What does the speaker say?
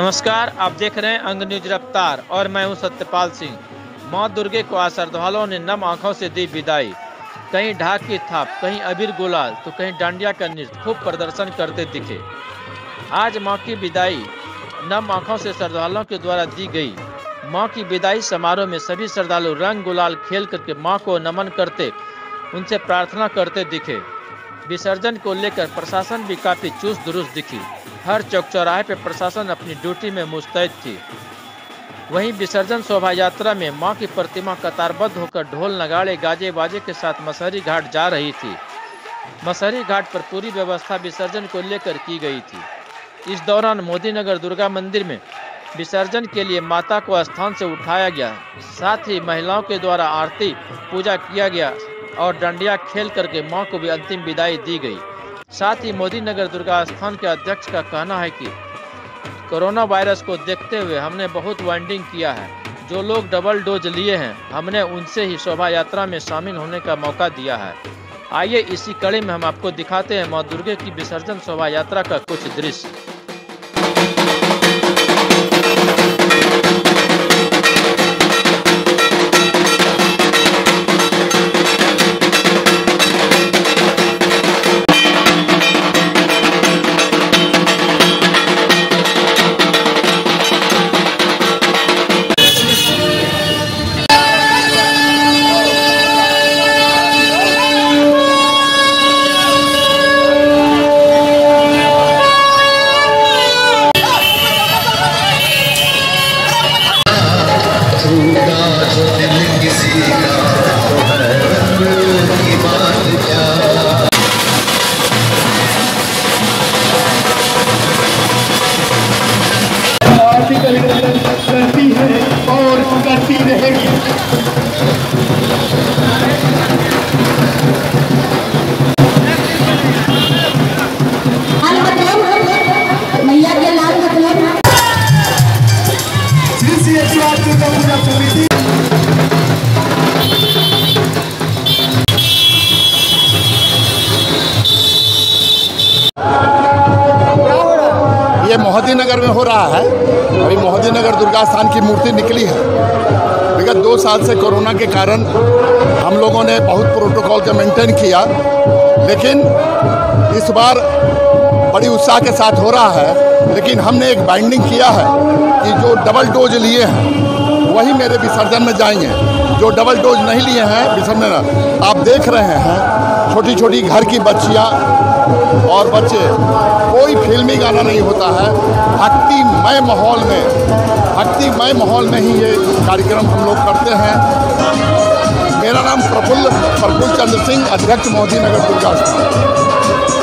नमस्कार, आप देख रहे हैं अंग न्यूज रफ्तार और मैं हूं सत्यपाल सिंह। मां दुर्गे को आज श्रद्धालुओं ने नम आंखों से दी विदाई। कहीं ढाक की थाप, कहीं अबीर गुलाल तो कहीं डांडिया का नृत्य खूब प्रदर्शन करते दिखे। आज मां की विदाई नम आंखों से श्रद्धालुओं के द्वारा दी गई। मां की विदाई समारोह में सभी श्रद्धालु रंग गुलाल खेल करके मां को नमन करते, उनसे प्रार्थना करते दिखे। विसर्जन को लेकर प्रशासन भी काफी चुस्त दुरुस्त दिखी। हर चौक चौराहे पर प्रशासन अपनी ड्यूटी में मुस्तैद थी। वहीं विसर्जन शोभा यात्रा में मां की प्रतिमा कतारबद्ध होकर ढोल नगाड़े गाजे बाजे के साथ मसहरी घाट जा रही थी। मसहरी घाट पर पूरी व्यवस्था विसर्जन को लेकर की गई थी। इस दौरान मोदीनगर दुर्गा मंदिर में विसर्जन के लिए माता को स्थान से उठाया गया। साथ ही महिलाओं के द्वारा आरती पूजा किया गया और डांडिया खेल करके मां को भी अंतिम विदाई दी गई। साथ ही मोदीनगर दुर्गा स्थान के अध्यक्ष का कहना है कि कोरोना वायरस को देखते हुए हमने बहुत वाइंडिंग किया है। जो लोग डबल डोज लिए हैं, हमने उनसे ही शोभा यात्रा में शामिल होने का मौका दिया है। आइए इसी कड़ी में हम आपको दिखाते हैं मां दुर्गे की विसर्जन शोभा यात्रा का कुछ दृश्य। करती है और करती रहेगी। मैया के लाल मतलब ये मोहद्दीनगर में हो रहा है। अभी मोहद्दीनगर दुर्गा स्थान की मूर्ति निकली है। विगत 2 साल से कोरोना के कारण हम लोगों ने बहुत प्रोटोकॉल का मेंटेन किया, लेकिन इस बार बड़ी उत्साह के साथ हो रहा है। लेकिन हमने एक बाइंडिंग किया है कि जो डबल डोज लिए हैं वही मेरे विसर्जन में जाएंगे। जो डबल डोज नहीं लिए हैं विसर्जन, आप देख रहे हैं छोटी छोटी घर की बच्चियाँ और बच्चे, कोई फिल्मी गाना नहीं होता है। भक्तिमय माहौल में ही ये कार्यक्रम हम लोग करते हैं। मेरा नाम प्रफुल्ल चंद्र सिंह, अध्यक्ष मोदीनगर दुर्गा स्थान।